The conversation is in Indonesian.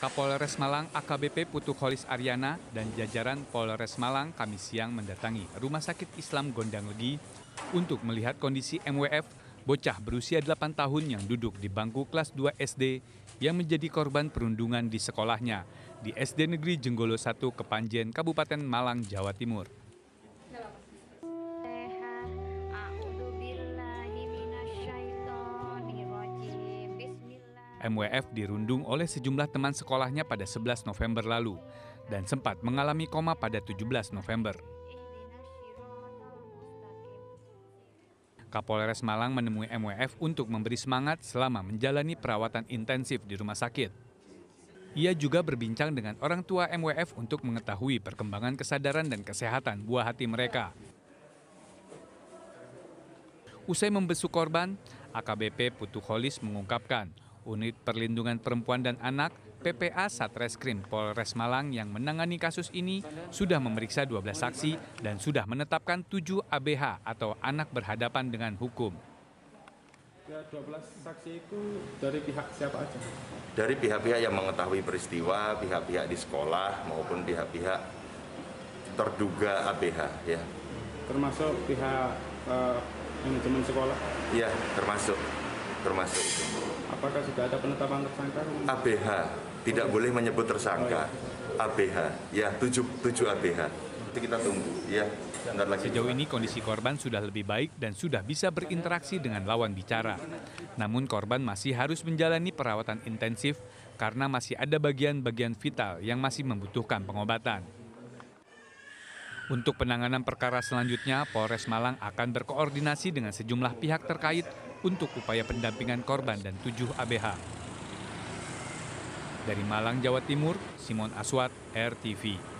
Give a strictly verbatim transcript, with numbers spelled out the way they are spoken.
Kapolres Malang A K B P Putu Kholis Aryana dan jajaran Polres Malang Kamis siang mendatangi Rumah Sakit Islam Gondang Legi untuk melihat kondisi M W F, bocah berusia delapan tahun yang duduk di bangku kelas dua S D yang menjadi korban perundungan di sekolahnya di S D Negeri Jenggolo satu Kepanjen, Kabupaten Malang, Jawa Timur. M W F dirundung oleh sejumlah teman sekolahnya pada sebelas November lalu dan sempat mengalami koma pada tujuh belas November. Kapolres Malang menemui M W F untuk memberi semangat selama menjalani perawatan intensif di rumah sakit. Ia juga berbincang dengan orang tua M W F untuk mengetahui perkembangan kesadaran dan kesehatan buah hati mereka. Usai membesuk korban, A K B P Putu Kholis mengungkapkan Unit Perlindungan Perempuan dan Anak P P A Satreskrim Polres Malang yang menangani kasus ini sudah memeriksa dua belas saksi dan sudah menetapkan tujuh A B H atau anak berhadapan dengan hukum. Ya, dua belas saksi itu dari pihak siapa aja? Dari pihak-pihak yang mengetahui peristiwa, pihak-pihak di sekolah maupun pihak-pihak terduga A B H, ya. Termasuk pihak uh, manajemen sekolah? Iya, termasuk. termasuk itu. Apakah sudah ada penetapan tersangka? A B H, tidak boleh menyebut tersangka. A B H, ya tujuh, tujuh A B H. Nanti kita tunggu, ya. Lagi. Sejauh ini kondisi korban sudah lebih baik dan sudah bisa berinteraksi dengan lawan bicara. Namun korban masih harus menjalani perawatan intensif karena masih ada bagian-bagian vital yang masih membutuhkan pengobatan. Untuk penanganan perkara selanjutnya, Polres Malang akan berkoordinasi dengan sejumlah pihak terkait untuk upaya pendampingan korban dan tujuh A B H. Dari Malang, Jawa Timur, Simon Aswat, R T V.